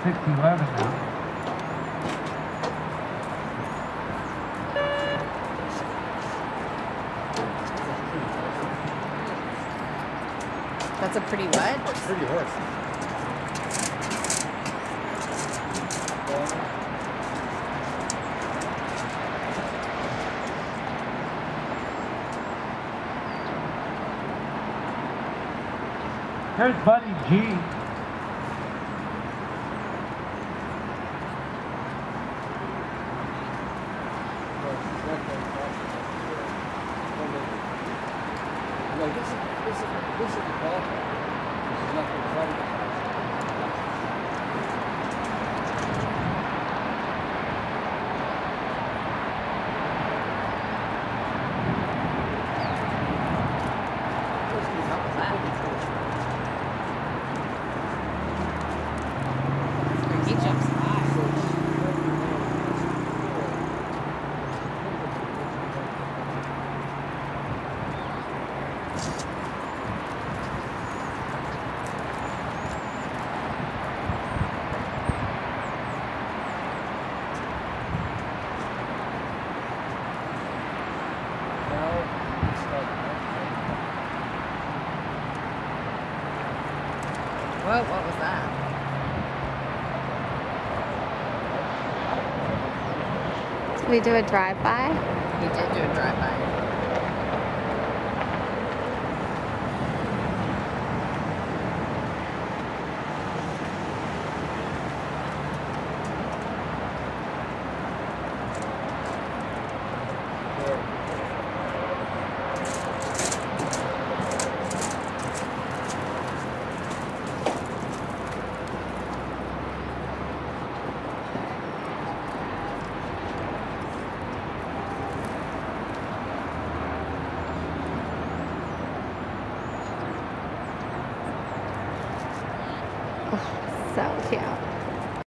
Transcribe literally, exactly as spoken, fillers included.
six eleven now. That's a pretty what? Pretty horse. There's Buddy G. No, this is this is this is the qualifier. This is not the qualifier. He jumps high. Whoa, what was that? Did we do a drive-by? He did do a drive-by. So cute.